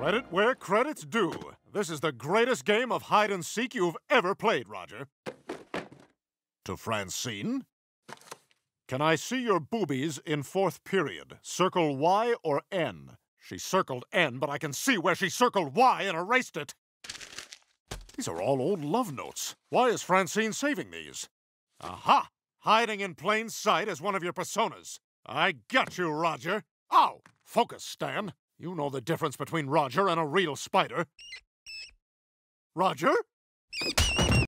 Credit where credit's due. This is the greatest game of hide-and-seek you've ever played, Roger. To Francine. Can I see your boobies in fourth period? Circle Y or N? She circled N, but I can see where she circled Y and erased it. These are all old love notes. Why is Francine saving these? Aha! Hiding in plain sight as one of your personas. I got you, Roger. Ow! Focus, Stan. You know the difference between Roger and a real spider. Roger?